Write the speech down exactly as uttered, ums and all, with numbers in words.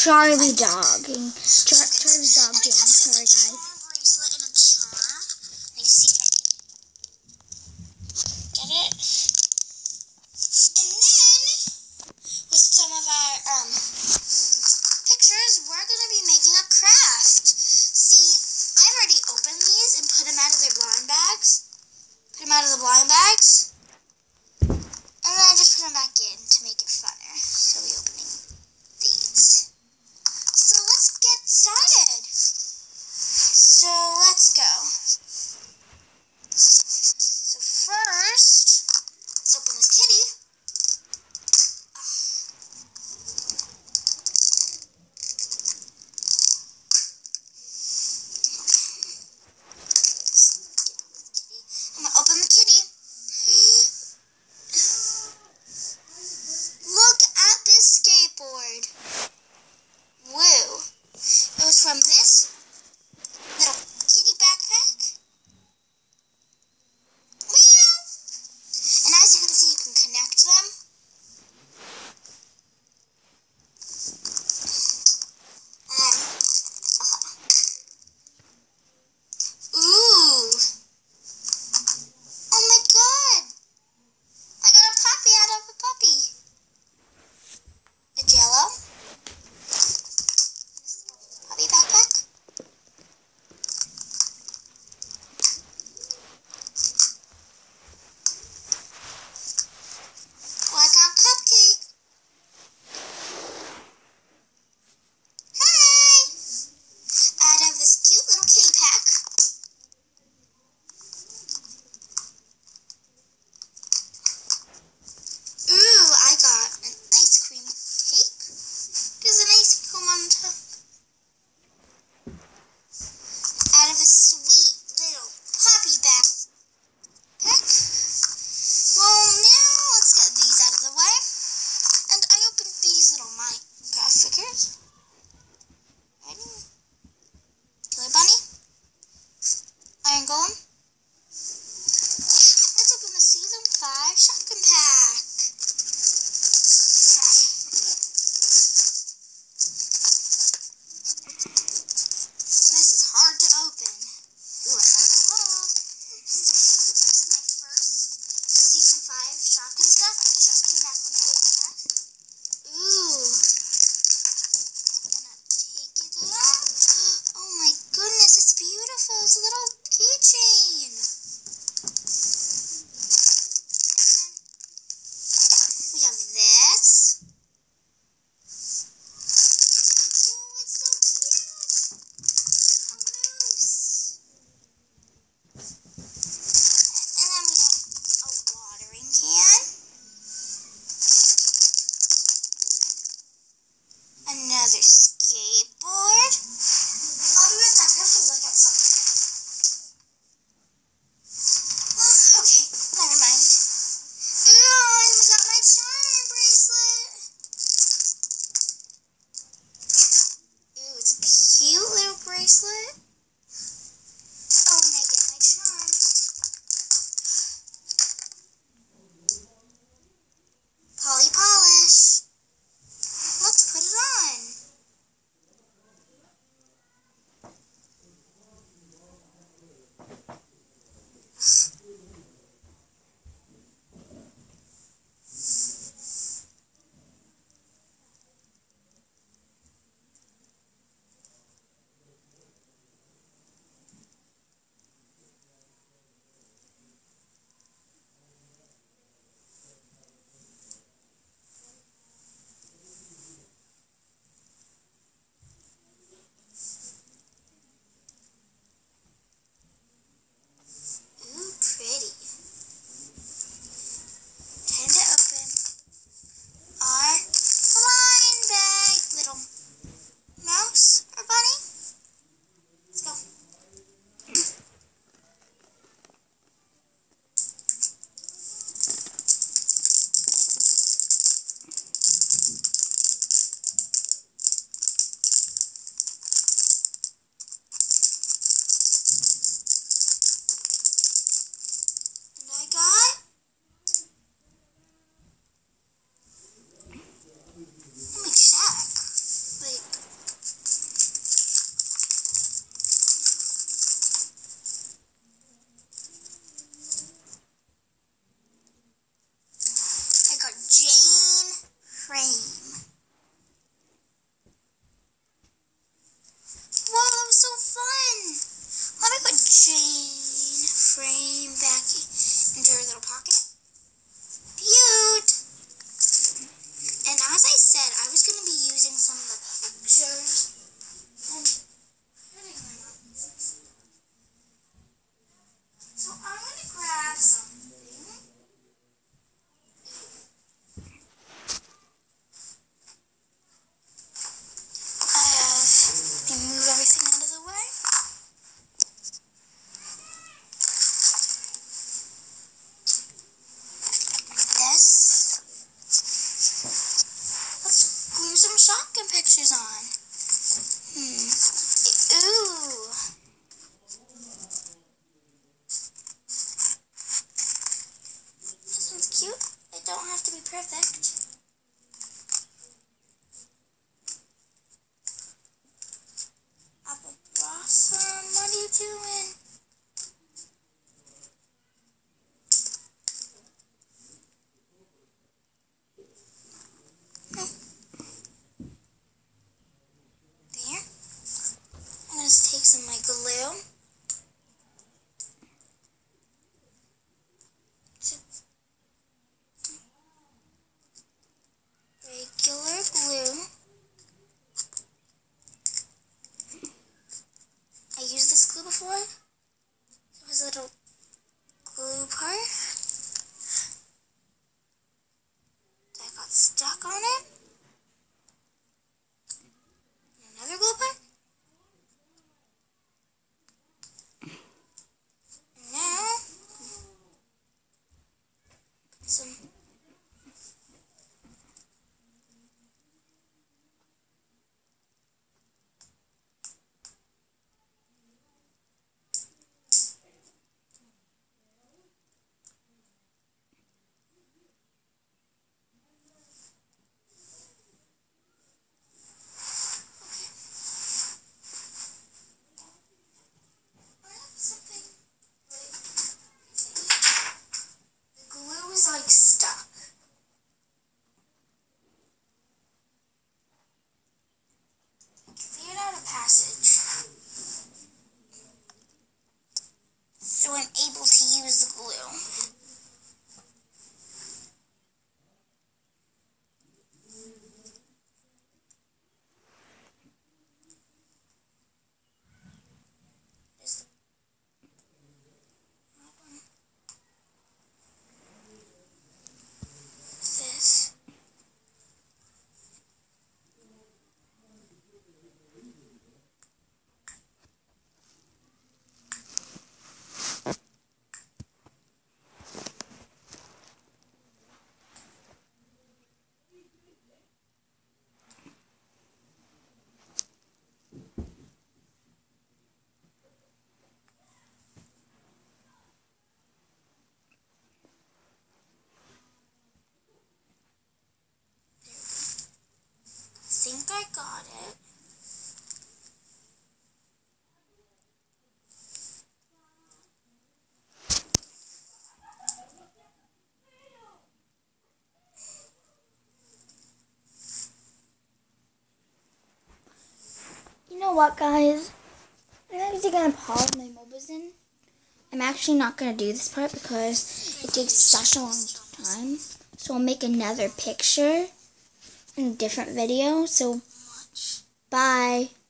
Charlie dogging. Char Charlie dogging. Sorry, guys. Bracelet and a charm. Like, see if I can get it. And then, with some of our um pictures, we're gonna be making a craft. See, I've already opened these and put them out of their blind bags. Put them out of the blind bags. And then I just put them back in to make it funner. So we opening these. So let's get started. like stuck. Figured out a passage. So I'm able to use the glue. This. I think I got it. You know what, guys? I'm actually going to pause my Mobizen. I'm actually not going to do this part because it takes such a long time. So I'll make another picture in a different video. So, bye.